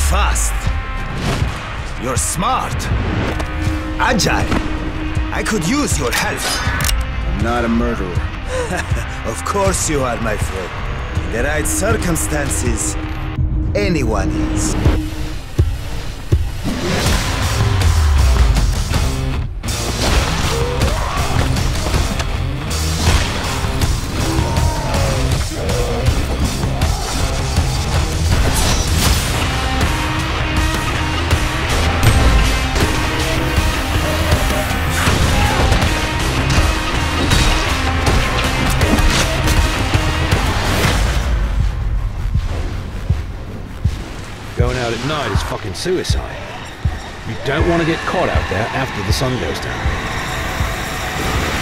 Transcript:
fast. You're smart. Agile. I could use your help. I'm not a murderer. Of course you are, my friend. In the right circumstances, anyone is. Going out at night is fucking suicide. You don't want to get caught out there after the sun goes down.